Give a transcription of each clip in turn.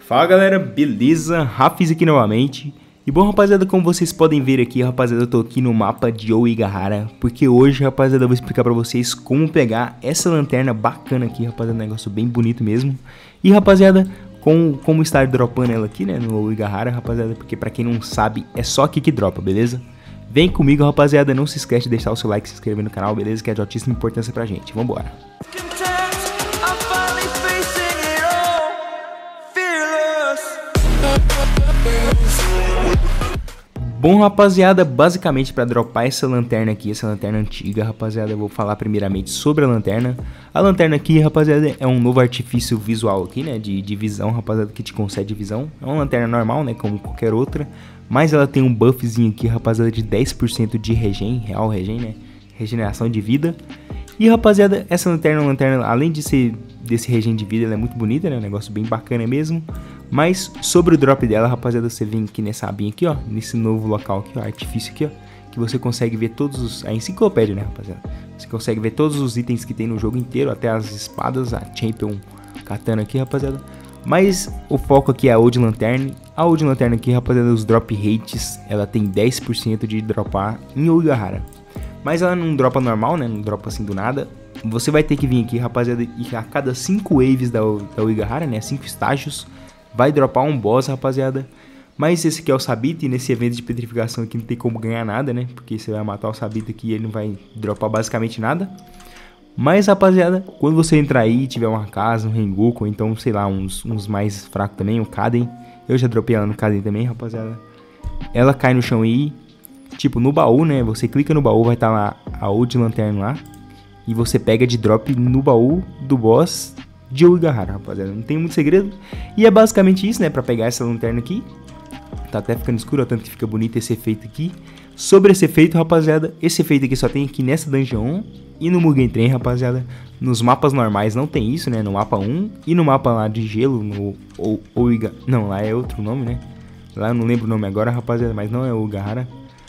Fala galera, beleza? Rafis aqui novamente. E bom rapaziada, como vocês podem ver aqui, rapaziada, eu tô aqui no mapa de Ouigahara, porque hoje, rapaziada, eu vou explicar pra vocês como pegar essa lanterna bacana aqui, rapaziada, um negócio bem bonito mesmo. E rapaziada, como estar dropando ela aqui, né, no Ouigahara, rapaziada, porque pra quem não sabe, é só aqui que dropa, beleza? Vem comigo, rapaziada, não se esquece de deixar o seu like e se inscrever no canal, beleza? Que é de altíssima importância pra gente, vambora! Bom rapaziada, basicamente para dropar essa lanterna aqui, essa lanterna antiga, rapaziada, eu vou falar primeiramente sobre a lanterna. A lanterna aqui, rapaziada, é um novo artifício visual aqui, né, de visão, rapaziada, que te concede visão. É uma lanterna normal, né, como qualquer outra, mas ela tem um buffzinho aqui, rapaziada, de 10% de real regen, né, regeneração de vida. E rapaziada, essa lanterna é uma lanterna, além de ser desse regen de vida, ela é muito bonita, né, um negócio bem bacana mesmo. Mas sobre o drop dela, rapaziada, você vem aqui nessa abinha aqui, ó, nesse novo local aqui, ó, artifício aqui, ó, que você consegue ver todos os... a enciclopédia, né, rapaziada? Você consegue ver todos os itens que tem no jogo inteiro, até as espadas, a Champion Katana aqui, rapaziada. Mas o foco aqui é a Old Lantern. A Old Lantern aqui, rapaziada, os drop rates, ela tem 10% de dropar em Ouigahara. Mas ela não dropa normal, né, não dropa assim do nada. Você vai ter que vir aqui, rapaziada, e a cada 5 waves da Ouigahara, né, 5 estágios, vai dropar um boss, rapaziada. Mas esse aqui é o Sabita, e nesse evento de petrificação aqui não tem como ganhar nada, né? Porque você vai matar o Sabita aqui e ele não vai dropar basicamente nada. Mas, rapaziada, quando você entrar aí e tiver uma casa, um Rengoku, ou então, sei lá, uns mais fracos também, o Kaden. Eu já dropei ela no Kaden também, rapaziada. Ela cai no chão aí, tipo, no baú, né? Você clica no baú, vai estar lá a Old Lantern lá. E você pega de drop no baú do boss de Ouigahara, rapaziada, não tem muito segredo. E é basicamente isso, né, pra pegar essa lanterna aqui. Tá até ficando escuro, ó, tanto que fica bonito esse efeito aqui. Sobre esse efeito, rapaziada, esse efeito aqui só tem aqui nessa Dungeon 1 e no Mugen Train, rapaziada. Nos mapas normais não tem isso, né, no mapa 1 e no mapa lá de gelo, no Ouigahara, não, lá é outro nome, né. Lá eu não lembro o nome agora, rapaziada, mas não é Ouigahara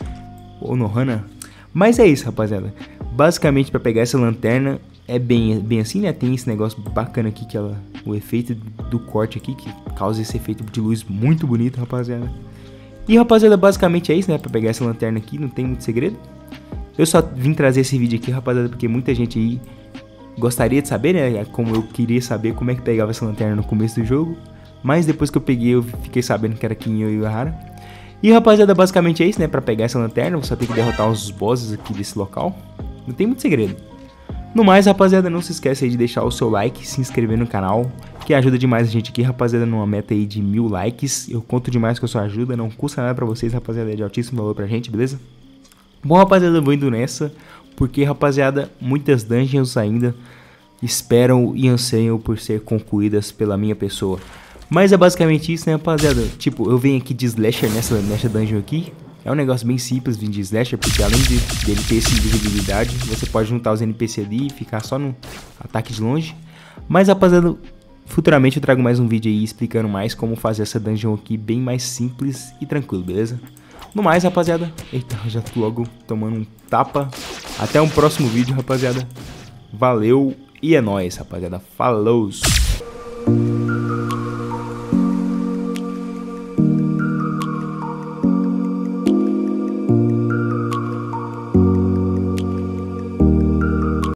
ou Nohana. Mas é isso, rapaziada. Basicamente, pra pegar essa lanterna, é bem assim, né? Tem esse negócio bacana aqui, que ela, o efeito do corte aqui, que causa esse efeito de luz muito bonito, rapaziada. E, rapaziada, basicamente é isso, né? Pra pegar essa lanterna aqui, não tem muito segredo. Eu só vim trazer esse vídeo aqui, rapaziada, porque muita gente aí gostaria de saber, né? Como eu queria saber como é que pegava essa lanterna no começo do jogo. Mas depois que eu peguei, eu fiquei sabendo que era aqui em Ouigahara. E, rapaziada, basicamente é isso, né? Pra pegar essa lanterna, você só tem que derrotar os bosses aqui desse local. Não tem muito segredo. No mais, rapaziada, não se esquece aí de deixar o seu like, se inscrever no canal, que ajuda demais a gente aqui, rapaziada, numa meta aí de 1000 likes. Eu conto demais com a sua ajuda, não custa nada pra vocês, rapaziada, é de altíssimo valor pra gente, beleza? Bom, rapaziada, eu vou indo nessa, porque, rapaziada, muitas dungeons ainda esperam e anseiam por ser concluídas pela minha pessoa. Mas é basicamente isso, né, rapaziada? Tipo, eu venho aqui de Slasher nessa dungeon aqui. É um negócio bem simples vir de Slasher, porque além dele ter essa invisibilidade, você pode juntar os NPC ali e ficar só no ataque de longe. Mas, rapaziada, futuramente eu trago mais um vídeo aí explicando mais como fazer essa dungeon aqui bem mais simples e tranquilo, beleza? No mais, rapaziada, eita, já tô logo tomando um tapa. Até um próximo vídeo, rapaziada. Valeu e é nóis, rapaziada. Falou!